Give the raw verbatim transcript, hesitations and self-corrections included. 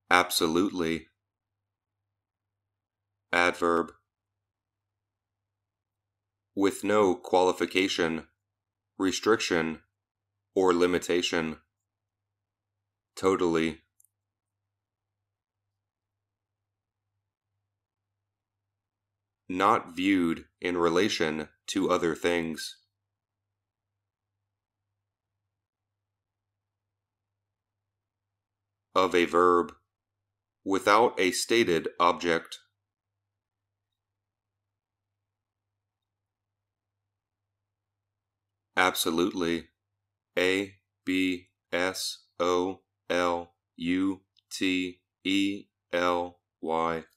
absolutely, adverb, with no qualification, restriction, or limitation, totally, not viewed in relation to other things, of a verb, without a stated object, absolutely, A, B, S, O, L, U, T, E, L, Y.